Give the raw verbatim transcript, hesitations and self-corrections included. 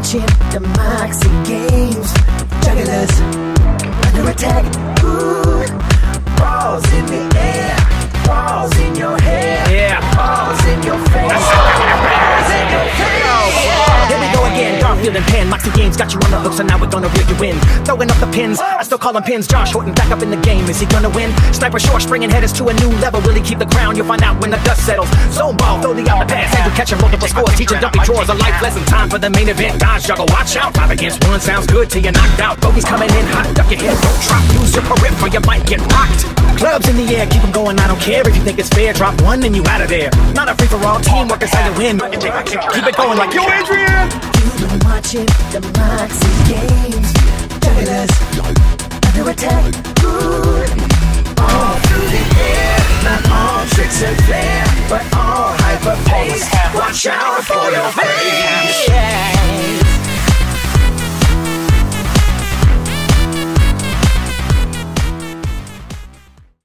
watching the Moxie Games. Jugglers under attack. Ooh, balls in the air, balls in your hair, yeah, balls in your face, balls in your face. Here we go again, Garfield and Penn. Moxie Games got you on the hook, so now we're gonna reel you in. Throwing up the pins, I still call them pins. Josh Horton back up in the game, is he gonna win? Sniper short, springing headers to a new level. Will he keep the crown? You'll find out when the dust settles. Zone ball, throw the out the pass, Andrew catching multiple scores, teaching dumpy drawers a life lesson. Time for the main event, dodge juggle, watch out. Five against one sounds good till you're knocked out. Bogeys coming in hot, duck your head, don't drop. Use your perip or you might get rocked. Clubs in the air, keep them going, I don't care if you think it's fair. Drop one and you out of there. Not a free-for-all, teamwork is how you win. Keep it going like, yo, Adrian! You've been watching the Moxie Games. Jugglers under attack. Ooh, all through the air. Not all tricks and flair, but all hyper pace. Watch out for your face.